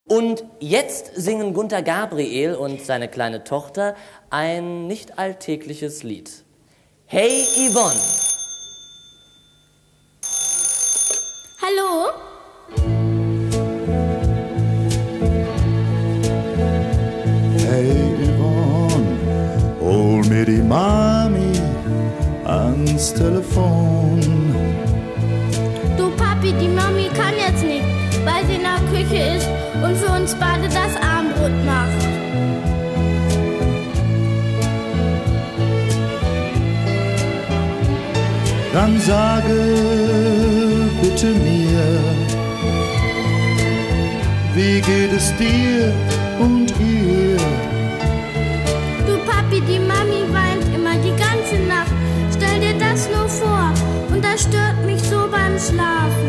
Und jetzt singen Gunter Gabriel und seine kleine Tochter ein nicht alltägliches Lied. Hey Yvonne! Hallo? Hey Yvonne, hol mir die Mami ans Telefon. Du Papi, die Mami kann jetzt nicht, weil sie in der Küche ist und für uns beide das Abendbrot macht. Dann sage bitte mir, wie geht es dir und ihr? Du Papi, die Mami weint immer die ganze Nacht. Stell dir das nur vor und das stört mich so beim Schlafen.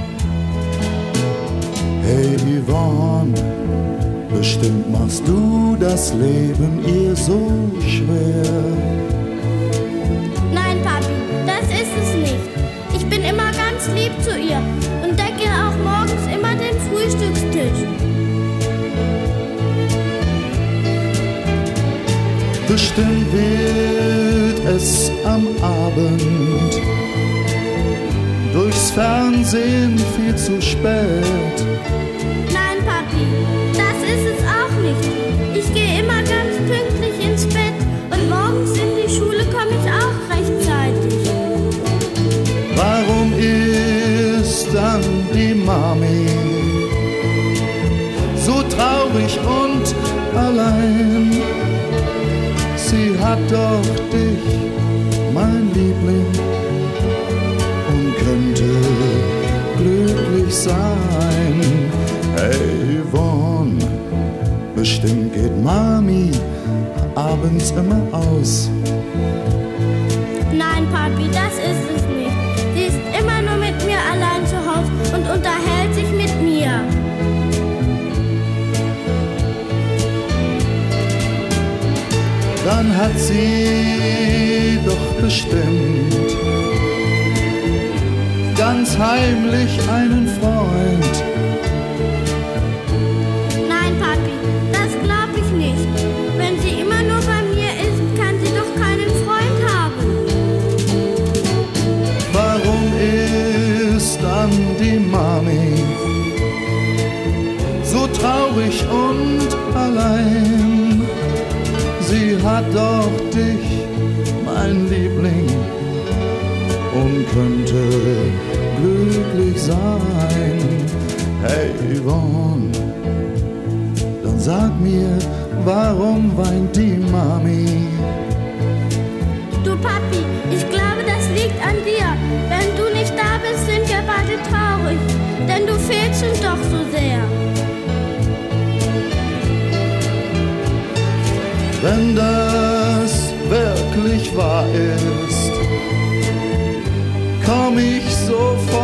Hey Yvonne, bestimmt machst du das Leben ihr so schwer. Nein, Papi, das ist es nicht. Ich bin immer ganz lieb zu ihr und decke auch morgens immer den Frühstückstisch. Bestimmt wird es am Abend durchs Fernsehen viel zu spät. Nein, Papi, das ist es auch nicht. Ich gehe immer ganz pünktlich ins Bett und morgens in die Schule komme ich auch rechtzeitig. Warum ist dann die Mami so traurig und allein? Sie hat doch dich, mein Liebling, und könnte glücklich sein. Hey Yvonne, bestimmt geht Mami abends immer aus. Nein, Papi, das ist es nicht. Sie ist immer nur mit mir allein zu Hause und unterhält sich mit mir. Dann hat sie doch bestimmt ganz heimlich einen Freund. Nein, Papi, das glaub ich nicht. Wenn sie immer nur bei mir ist, kann sie doch keinen Freund haben. Warum ist dann die Mami so traurig und allein? Sie hat doch dich, mein Liebling, und könnte glücklich sein. Hey Yvonne, dann sag mir, warum weint die Mami? Du Papi, ich glaube, das liegt an dir. Wenn du nicht da bist, sind wir beide traurig, denn du fehlst uns doch so sehr. Wenn das wirklich wahr ist, komm ich sofort